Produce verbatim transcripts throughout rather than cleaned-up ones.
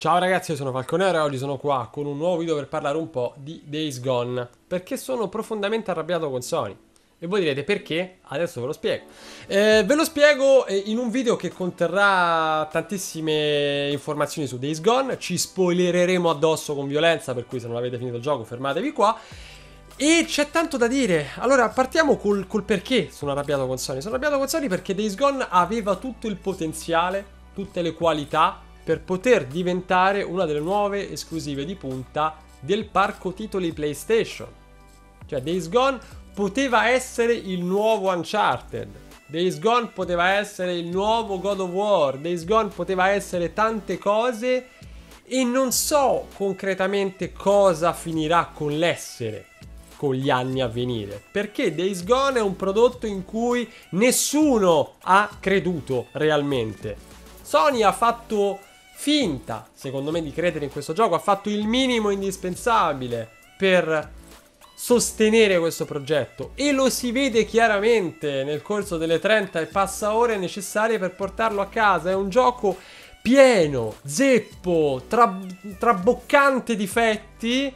Ciao ragazzi, io sono Falconero e oggi sono qua con un nuovo video per parlare un po' di Days Gone, perché sono profondamente arrabbiato con Sony. E voi direte perché? Adesso ve lo spiego. Eh, ve lo spiego eh, in un video che conterrà tantissime informazioni su Days Gone, ci spoilereremo addosso con violenza, per cui se non avete finito il gioco fermatevi qua. E c'è tanto da dire. Allora, partiamo col, col perché sono arrabbiato con Sony. Sono arrabbiato con Sony perché Days Gone aveva tutto il potenziale, tutte le qualità per poter diventare una delle nuove esclusive di punta del parco titoli PlayStation. Cioè, Days Gone poteva essere il nuovo Uncharted. Days Gone poteva essere il nuovo God of War. Days Gone poteva essere tante cose e non so concretamente cosa finirà con l'essere con gli anni a venire, perché Days Gone è un prodotto in cui nessuno ha creduto realmente. Sony ha fatto finta, secondo me, di credere in questo gioco, ha fatto il minimo indispensabile per sostenere questo progetto e lo si vede chiaramente nel corso delle trenta e passa ore necessarie per portarlo a casa. È un gioco pieno, zeppo, tra- traboccante difetti,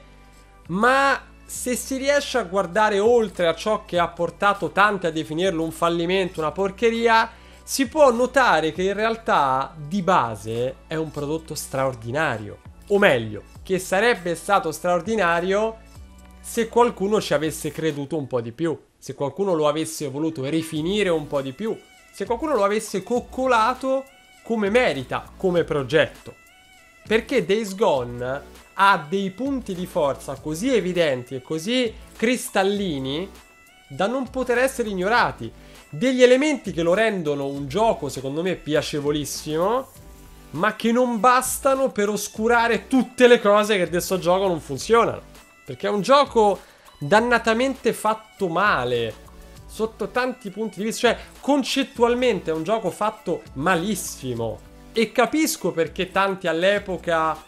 ma se si riesce a guardare oltre a ciò che ha portato tanti a definirlo un fallimento, una porcheria, si può notare che in realtà di base è un prodotto straordinario. O meglio, che sarebbe stato straordinario se qualcuno ci avesse creduto un po' di più, se qualcuno lo avesse voluto rifinire un po' di più, se qualcuno lo avesse coccolato come merita, come progetto. Perché Days Gone ha dei punti di forza così evidenti e così cristallini da non poter essere ignorati. Degli elementi che lo rendono un gioco, secondo me, piacevolissimo, ma che non bastano per oscurare tutte le cose che adesso gioco non funzionano. Perché è un gioco dannatamente fatto male, sotto tanti punti di vista. Cioè, concettualmente è un gioco fatto malissimo. E capisco perché tanti all'epoca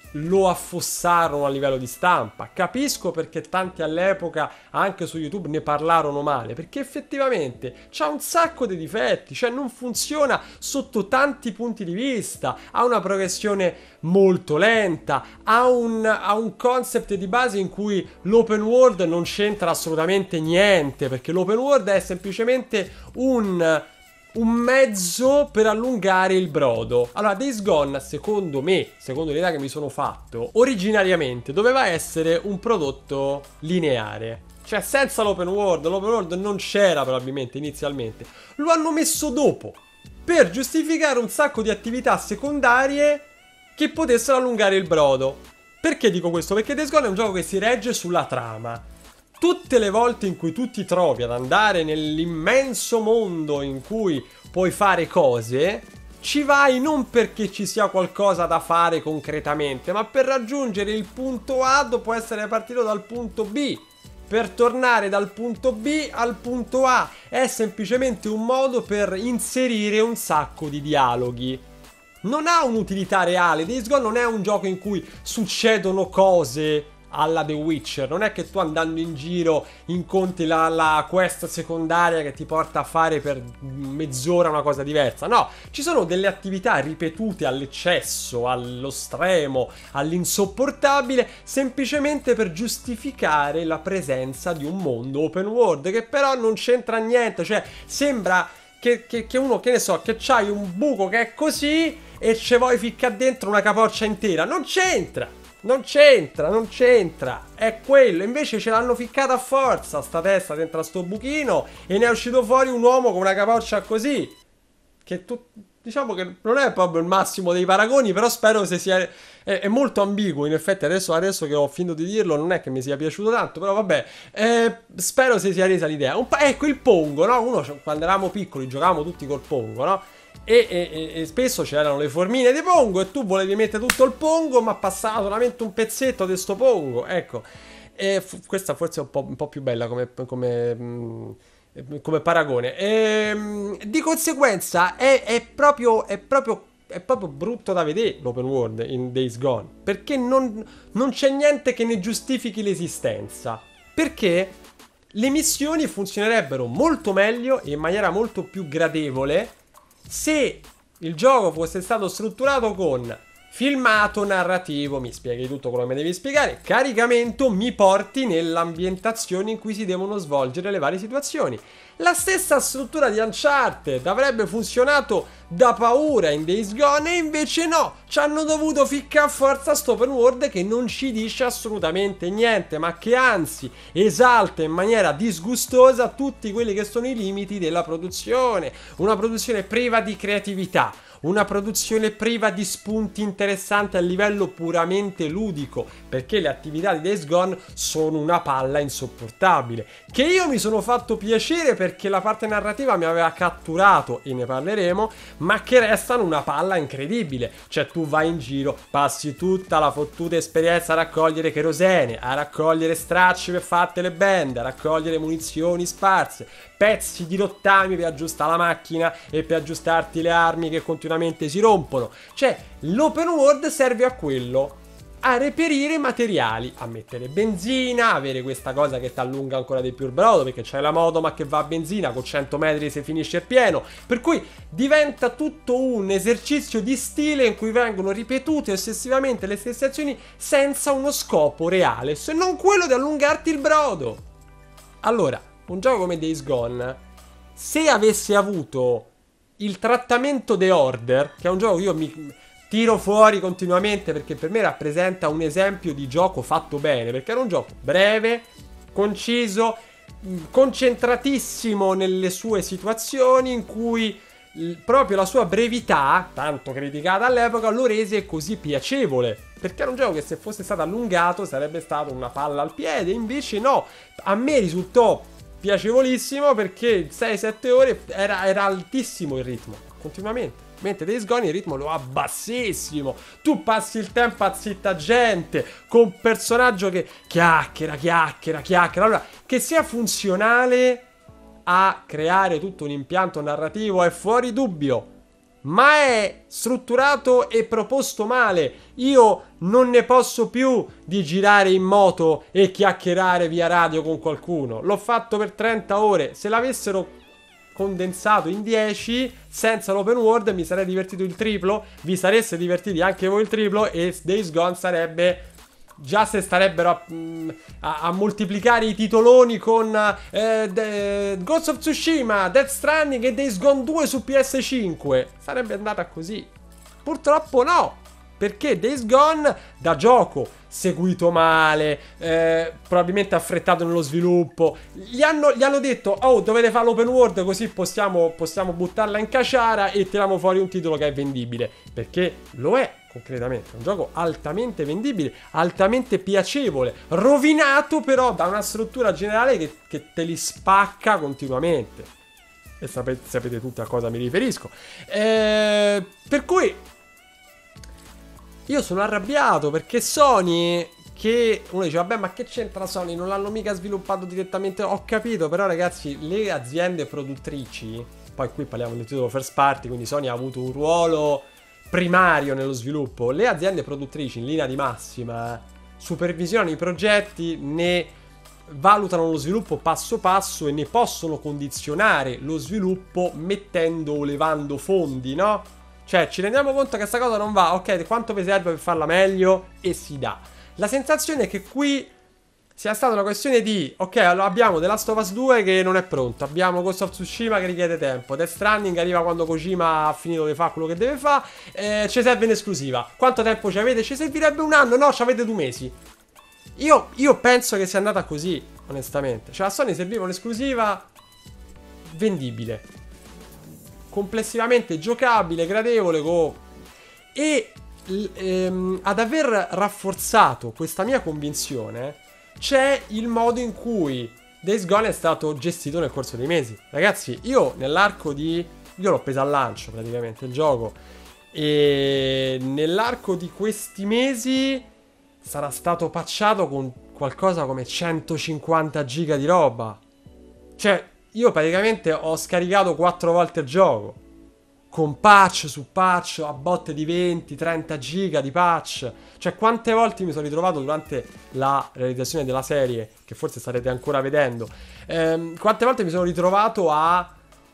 lo affossarono a livello di stampa. Capisco perché tanti all'epoca anche su YouTube ne parlarono male, perché effettivamente c'ha un sacco di difetti, cioè non funziona sotto tanti punti di vista, ha una progressione molto lenta, ha un, ha un concept di base in cui l'open world non c'entra assolutamente niente, perché l'open world è semplicemente un un mezzo per allungare il brodo. Allora, Days Gone, secondo me, secondo l'idea che mi sono fatto, originariamente doveva essere un prodotto lineare. Cioè, senza l'open world, l'open world non c'era probabilmente inizialmente. Lo hanno messo dopo, per giustificare un sacco di attività secondarie che potessero allungare il brodo. Perché dico questo? Perché Days Gone è un gioco che si regge sulla trama. Tutte le volte in cui tu ti trovi ad andare nell'immenso mondo in cui puoi fare cose, ci vai non perché ci sia qualcosa da fare concretamente, ma per raggiungere il punto A dopo essere partito dal punto B. Per tornare dal punto B al punto A. È semplicemente un modo per inserire un sacco di dialoghi. Non ha un'utilità reale. Days Gone non è un gioco in cui succedono cose alla The Witcher. Non è che tu andando in giro incontri la, la quest secondaria che ti porta a fare per mezz'ora una cosa diversa. No, ci sono delle attività ripetute all'eccesso, allo stremo, all'insopportabile, semplicemente per giustificare la presenza di un mondo open world che però non c'entra niente. Cioè, sembra che, che, che uno, che ne so, che c'hai un buco che è così e ci vuoi ficcare dentro una capoccia intera. Non c'entra! Non c'entra, non c'entra, è quello. Invece ce l'hanno ficcata a forza sta testa dentro a sto buchino e ne è uscito fuori un uomo con una capoccia così. Che tu, diciamo che non è proprio il massimo dei paragoni, però spero se sia... È, è molto ambiguo, in effetti adesso, adesso che ho finito di dirlo non è che mi sia piaciuto tanto, però vabbè, eh, spero si sia resa l'idea. Un ecco il Pongo, no? Uno, quando eravamo piccoli giocavamo tutti col Pongo, no? E, e, e spesso c'erano le formine di Pongo e tu volevi mettere tutto il Pongo ma passava solamente un pezzetto di sto Pongo, ecco. E f- questa forse è un po', un po' più bella come, come, mh, come paragone. E, mh, di conseguenza è, è, proprio, è, proprio, è proprio brutto da vedere l'open world in Days Gone, perché non, non c'è niente che ne giustifichi l'esistenza, perché le missioni funzionerebbero molto meglio e in maniera molto più gradevole se il gioco fosse stato strutturato con filmato narrativo, mi spieghi tutto quello che mi devi spiegare, caricamento, mi porti nell'ambientazione in cui si devono svolgere le varie situazioni. La stessa struttura di Uncharted avrebbe funzionato da paura in Days Gone e invece no, ci hanno dovuto ficcare a forza sto open world che non ci dice assolutamente niente, ma che anzi esalta in maniera disgustosa tutti quelli che sono i limiti della produzione, una produzione priva di creatività, una produzione priva di spunti interessanti a livello puramente ludico, perché le attività di Days Gone sono una palla insopportabile, che io mi sono fatto piacere perché la parte narrativa mi aveva catturato e ne parleremo, ma che restano una palla incredibile. Cioè tu vai in giro, passi tutta la fottuta esperienza a raccogliere kerosene, a raccogliere stracci per fatte le band, a raccogliere munizioni sparse, pezzi di rottami per aggiustare la macchina e per aggiustarti le armi che continuamente si rompono. Cioè l'open world serve a quello, a reperire materiali, a mettere benzina, avere questa cosa che ti allunga ancora di più il brodo perché c'hai la moto ma che va a benzina con cento metri se finisce pieno, per cui diventa tutto un esercizio di stile in cui vengono ripetute ossessivamente le stesse azioni senza uno scopo reale, se non quello di allungarti il brodo. Allora, un gioco come Days Gone, se avesse avuto il trattamento The Order, che è un gioco che io mi tiro fuori continuamente perché per me rappresenta un esempio di gioco fatto bene, perché era un gioco breve, conciso, concentratissimo nelle sue situazioni, in cui proprio la sua brevità, tanto criticata all'epoca, lo rese così piacevole, perché era un gioco che se fosse stato allungato sarebbe stato una palla al piede, invece no, a me risultò piacevolissimo perché sei sette ore era, era altissimo il ritmo, continuamente. Mentre Days Gone il ritmo lo ha bassissimo. Tu passi il tempo a zitta gente, con un personaggio che chiacchiera, chiacchiera, chiacchiera. Allora, che sia funzionale a creare tutto un impianto narrativo è fuori dubbio, ma è strutturato e proposto male. Io non ne posso più di girare in moto e chiacchierare via radio con qualcuno. L'ho fatto per trenta ore. Se l'avessero condensato in dieci senza l'open world mi sarei divertito il triplo, vi sareste divertiti anche voi il triplo e Days Gone sarebbe, già se starebbero a, a, a moltiplicare i titoloni con eh, The, Ghost of Tsushima, Death Stranding e Days Gone due su P S cinque, sarebbe andata così. Purtroppo no, perché Days Gone da gioco seguito male, eh, probabilmente affrettato nello sviluppo, gli hanno, gli hanno detto oh dovete fare l'open world così possiamo, possiamo buttarla in caciara e tiriamo fuori un titolo che è vendibile, perché lo è concretamente, è un gioco altamente vendibile, altamente piacevole, rovinato però da una struttura generale che, che te li spacca continuamente, e sapete, sapete tutti a cosa mi riferisco, eh, per cui io sono arrabbiato perché Sony, che uno dice vabbè ma che c'entra Sony, non l'hanno mica sviluppato direttamente, ho capito, però ragazzi le aziende produttrici, poi qui parliamo del titolo first party, quindi Sony ha avuto un ruolo primario nello sviluppo, le aziende produttrici in linea di massima supervisionano i progetti, ne valutano lo sviluppo passo passo e ne possono condizionare lo sviluppo mettendo o levando fondi, no? Cioè, ci rendiamo conto che questa cosa non va, ok, quanto vi serve per farla meglio? E si dà. La sensazione è che qui sia stata una questione di, ok, allora abbiamo The Last of Us due che non è pronto, abbiamo Ghost of Tsushima che richiede tempo, Death Stranding arriva quando Kojima ha finito di fare quello che deve fare, eh, ci serve un'esclusiva. Quanto tempo ci avete? Ci servirebbe un anno? No, ci avete due mesi. Io, io penso che sia andata così, onestamente. Cioè, a Sony serviva un'esclusiva vendibile, complessivamente giocabile, gradevole, go. E ehm, ad aver rafforzato questa mia convinzione c'è il modo in cui Days Gone è stato gestito nel corso dei mesi. Ragazzi, io nell'arco di... io l'ho preso al lancio praticamente il gioco, e nell'arco di questi mesi sarà stato patchato con qualcosa come centocinquanta giga di roba. Cioè, io praticamente ho scaricato quattro volte il gioco, con patch su patch, a botte di venti trenta giga di patch. Cioè, quante volte mi sono ritrovato durante la realizzazione della serie, che forse starete ancora vedendo, ehm, quante volte mi sono ritrovato a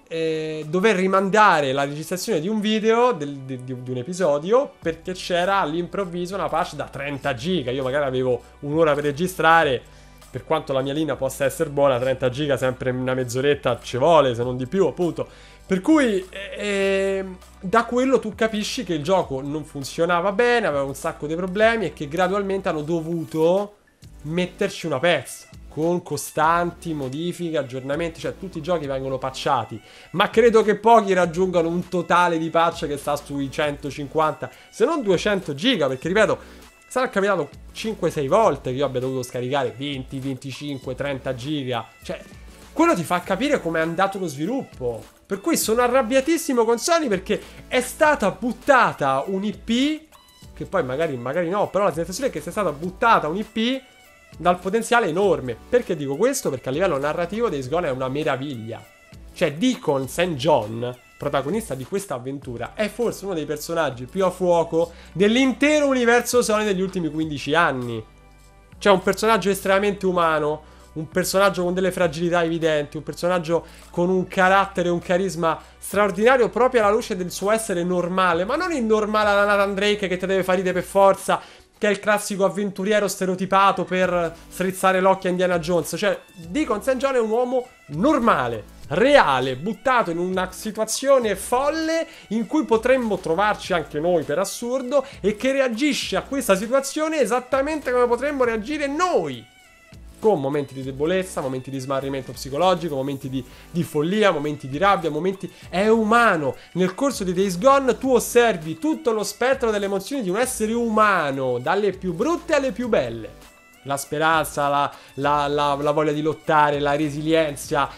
eh, dover rimandare la registrazione di un video, del, di, di un episodio, perché c'era all'improvviso una patch da trenta giga. Io magari avevo un'ora per registrare, per quanto la mia linea possa essere buona, trenta giga sempre una mezz'oretta ci vuole, se non di più, appunto. Per cui eh, da quello tu capisci che il gioco non funzionava bene, aveva un sacco di problemi e che gradualmente hanno dovuto metterci una pezza con costanti modifiche, aggiornamenti, cioè tutti i giochi vengono patchati, ma credo che pochi raggiungano un totale di patch che sta sui centocinquanta, se non duecento giga, perché ripeto, sarà capitato cinque sei volte che io abbia dovuto scaricare venti, venticinque, trenta giga, cioè quello ti fa capire com'è andato lo sviluppo. Per cui sono arrabbiatissimo con Sony, perché è stata buttata un'I P, che poi magari, magari no, però la sensazione è che sia stata buttata un'I P dal potenziale enorme. Perché dico questo? Perché a livello narrativo Days Gone è una meraviglia. Cioè Deacon Saint John, protagonista di questa avventura, è forse uno dei personaggi più a fuoco dell'intero universo Sony degli ultimi quindici anni. Cioè un personaggio estremamente umano, un personaggio con delle fragilità evidenti, un personaggio con un carattere e un carisma straordinario proprio alla luce del suo essere normale, ma non il normale alla Nathan Drake che ti deve far ridere per forza, che è il classico avventuriero stereotipato per strizzare l'occhio a Indiana Jones. Cioè, Deacon Saint John è un uomo normale, reale, buttato in una situazione folle in cui potremmo trovarci anche noi per assurdo, e che reagisce a questa situazione esattamente come potremmo reagire noi, con momenti di debolezza, momenti di smarrimento psicologico, momenti di, di follia, momenti di rabbia, momenti... È umano. Nel corso di Days Gone tu osservi tutto lo spettro delle emozioni di un essere umano, dalle più brutte alle più belle. La speranza, la, la, la, la voglia di lottare, la resilienza,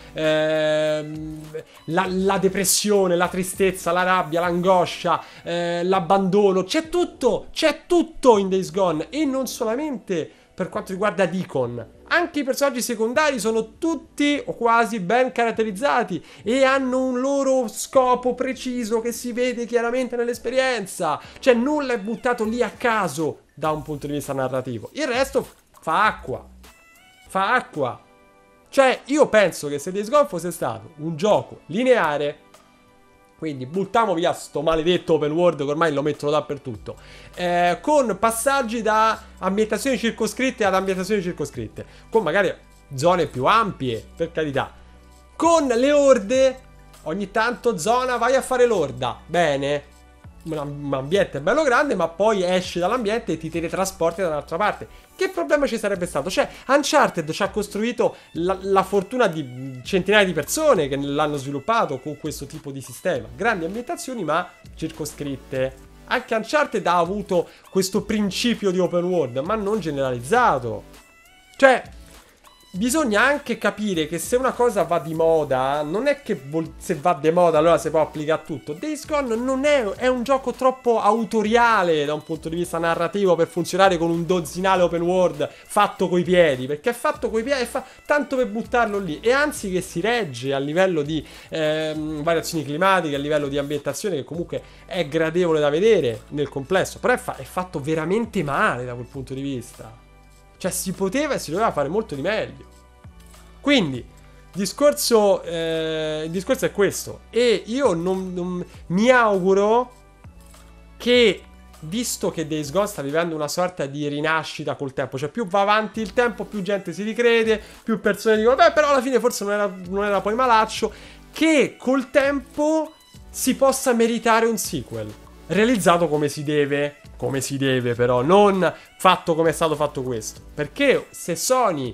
ehm, la, la depressione, la tristezza, la rabbia, l'angoscia, eh, l'abbandono. C'è tutto, c'è tutto in Days Gone. E non solamente per quanto riguarda Deacon. Anche i personaggi secondari sono tutti o quasi ben caratterizzati e hanno un loro scopo preciso che si vede chiaramente nell'esperienza. Cioè nulla è buttato lì a caso da un punto di vista narrativo. Il resto fa acqua. Fa acqua. Cioè io penso che se Days Gone fosse stato un gioco lineare, quindi buttiamo via sto maledetto open world che ormai lo mettono dappertutto, eh, con passaggi da ambientazioni circoscritte ad ambientazioni circoscritte, con magari zone più ampie, per carità, con le orde, ogni tanto zona vai a fare l'orda, bene, un ambiente bello grande, ma poi esci dall'ambiente e ti teletrasporti da un'altra parte. Che problema ci sarebbe stato? Cioè Uncharted ci ha costruito la, la fortuna di centinaia di persone che l'hanno sviluppato con questo tipo di sistema, grandi ambientazioni ma circoscritte. Anche Uncharted ha avuto questo principio di open world, ma non generalizzato. Cioè bisogna anche capire che se una cosa va di moda, non è che vol- se va di moda allora si può applicare a tutto. Days Gone non è, è un gioco troppo autoriale da un punto di vista narrativo per funzionare con un dozzinale open world fatto coi piedi, perché è fatto coi piedi, è fa- tanto per buttarlo lì, e anzi che si regge a livello di ehm, variazioni climatiche, a livello di ambientazione, che comunque è gradevole da vedere nel complesso, però è, fa- è fatto veramente male da quel punto di vista. Cioè si poteva e si doveva fare molto di meglio. Quindi discorso, eh, il discorso è questo. E io non, non mi auguro che, visto che Days Gone sta vivendo una sorta di rinascita col tempo, cioè più va avanti il tempo più gente si ricrede, più persone dicono beh però alla fine forse non era, non era poi malaccio, che col tempo si possa meritare un sequel realizzato come si deve, come si deve però, non fatto come è stato fatto questo. Perché se Sony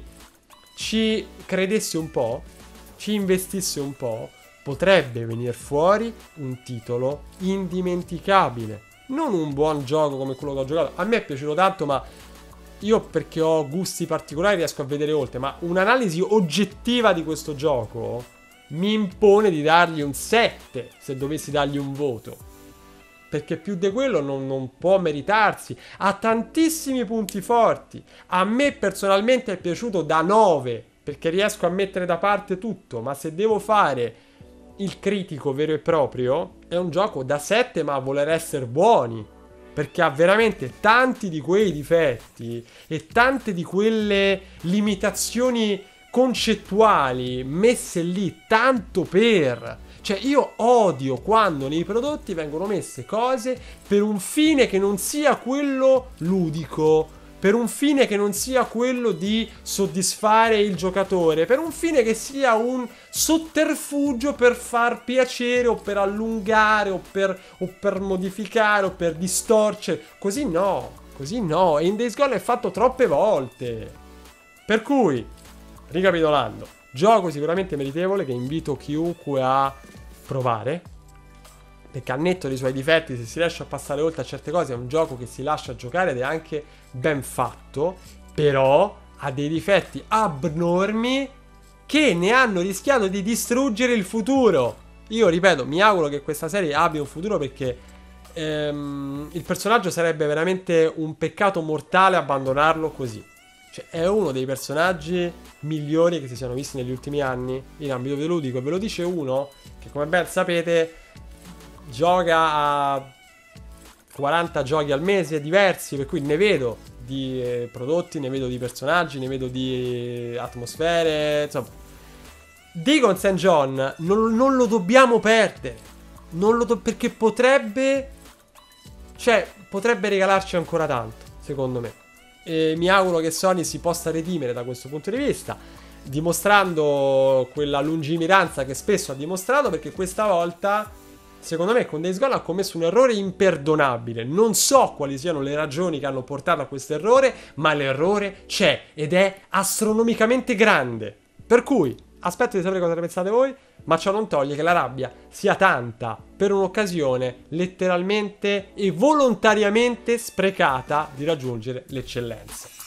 ci credesse un po', ci investisse un po', potrebbe venire fuori un titolo indimenticabile. Non un buon gioco come quello che ho giocato. A me è piaciuto tanto, ma io perché ho gusti particolari riesco a vedere oltre. Ma un'analisi oggettiva di questo gioco mi impone di dargli un sette, se dovessi dargli un voto. Perché più di quello non, non può meritarsi. Ha tantissimi punti forti. A me personalmente è piaciuto da nove, perché riesco a mettere da parte tutto. Ma se devo fare il critico vero e proprio, è un gioco da sette, ma a voler essere buoni, perché ha veramente tanti di quei difetti e tante di quelle limitazioni concettuali messe lì tanto per... Cioè io odio quando nei prodotti vengono messe cose per un fine che non sia quello ludico, per un fine che non sia quello di soddisfare il giocatore, per un fine che sia un sotterfugio per far piacere o per allungare o per, o per modificare o per distorcere. Così no, così no. E in Days Gone è fatto troppe volte. Per cui, ricapitolando, gioco sicuramente meritevole che invito chiunque a provare, perché al netto dei suoi difetti, se si riesce a passare oltre a certe cose, è un gioco che si lascia giocare ed è anche ben fatto, però ha dei difetti abnormi che ne hanno rischiato di distruggere il futuro. Io ripeto, mi auguro che questa serie abbia un futuro, perché ehm, il personaggio sarebbe veramente un peccato mortale abbandonarlo così. Cioè, è uno dei personaggi migliori che si siano visti negli ultimi anni in ambito videoludico, e ve lo dice uno che, come ben sapete, gioca a quaranta giochi al mese diversi, per cui ne vedo di eh, prodotti, ne vedo di personaggi, ne vedo di eh, atmosfere, insomma. Deacon Saint John non, non lo dobbiamo perdere, non lo do- perché potrebbe, cioè, potrebbe regalarci ancora tanto, secondo me. E mi auguro che Sony si possa redimere da questo punto di vista, dimostrando quella lungimiranza che spesso ha dimostrato, perché questa volta, secondo me, con Days Gone ha commesso un errore imperdonabile. Non so quali siano le ragioni che hanno portato a questo errore, ma l'errore c'è ed è astronomicamente grande. Per cui aspetto di sapere cosa ne pensate voi, ma ciò non toglie che la rabbia sia tanta per un'occasione letteralmente e volontariamente sprecata di raggiungere l'eccellenza.